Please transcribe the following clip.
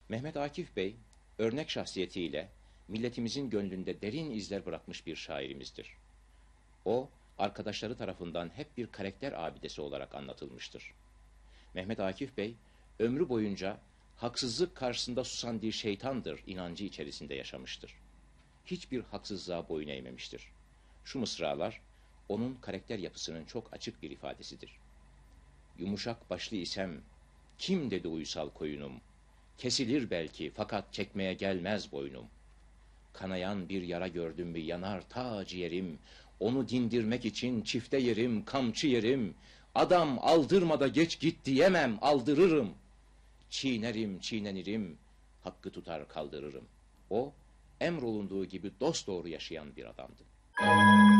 Mehmet Akif Bey, örnek şahsiyetiyle milletimizin gönlünde derin izler bırakmış bir şairimizdir. O, arkadaşları tarafından hep bir karakter abidesi olarak anlatılmıştır. Mehmet Akif Bey, ömrü boyunca haksızlık karşısında susan bir şeytandır inancı içerisinde yaşamıştır. Hiçbir haksızlığa boyun eğmemiştir. Şu mısralar, onun karakter yapısının çok açık bir ifadesidir. Yumuşak başlı isem, kim dedi uysal koyunum? Kesilir belki fakat çekmeye gelmez boynum. Kanayan bir yara gördüm mü yanar ta ciğerim. Onu dindirmek için çifte yerim, kamçı yerim. Adam aldırma da geç git diyemem, aldırırım. Çiğnerim, çiğnenirim, hakkı tutar kaldırırım. O, emrolunduğu gibi dosdoğru yaşayan bir adamdı.